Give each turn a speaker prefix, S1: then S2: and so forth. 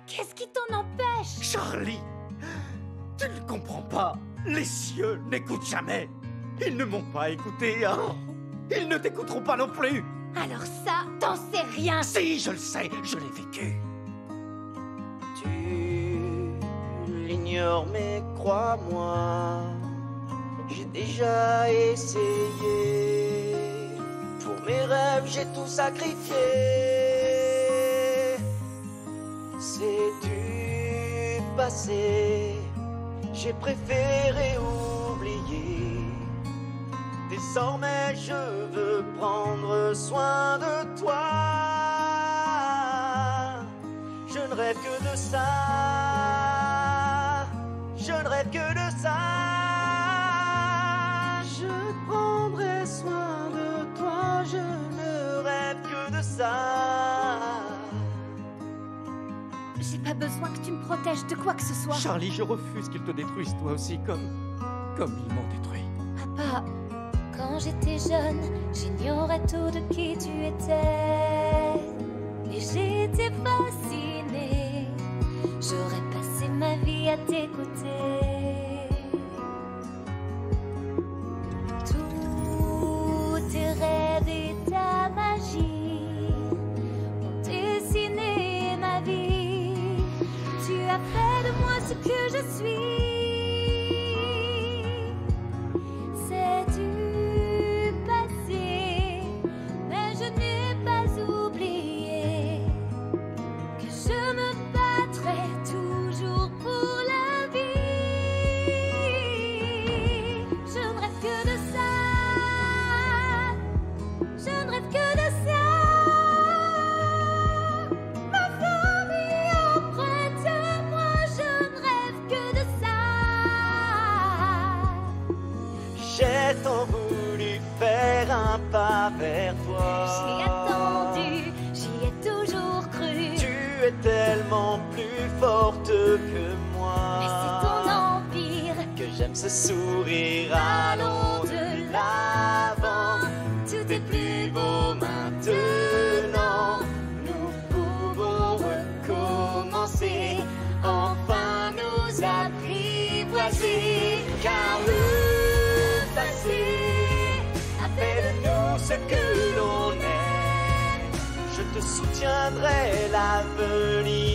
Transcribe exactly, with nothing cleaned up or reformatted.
S1: Qu'est-ce qui t'en empêche?
S2: Charlie, tu ne comprends pas. Les cieux n'écoutent jamais. Ils ne m'ont pas écouté, hein. Ils ne t'écouteront pas non plus.
S1: Alors ça, t'en sais rien.
S2: Si, je le sais, je l'ai vécu.
S3: Tu l'ignores, mais crois-moi, j'ai déjà essayé. Pour mes rêves, j'ai tout sacrifié. C'est du passé, j'ai préféré oublier. Désormais, je veux prendre soin de toi. Je ne rêve que de ça. Je ne rêve que de ça. Je prendrai soin de toi. Je ne rêve que de ça.
S1: J'ai pas besoin que tu me protèges de quoi que ce soit.
S2: Charlie, je refuse qu'ils te détruisent toi aussi, comme... comme ils m'ont détruit.
S1: Papa, quand j'étais jeune, j'ignorais tout de qui tu étais. Et j'étais fascinée. J'aurais passé ma vie à t'écouter. Tous tes rêves et ta magie ont dessiné ma vie. Tu as fait de moi ce que je suis. C'est du passé, mais je n'ai pas oublié que je me battrai toujours pour la vie. Je ne rêve que de ça. Je ne rêve que de ça. Ma famille auprès de moi. Je ne rêve que de ça.
S3: J'ai tant voulu faire un pas vers toi.
S1: J'ai attendu, j'y ai toujours cru.
S3: Tu es tellement plus forte que moi.
S1: Mais c'est ton empire
S3: que j'aime ce sourire. Allons de l'avant. Tout est plus beau maintenant. Nous pouvons recommencer. Enfin nous apprivoiser. Car le passé a fait de nous ce que l'on est. Je te soutiendrai l'avenir.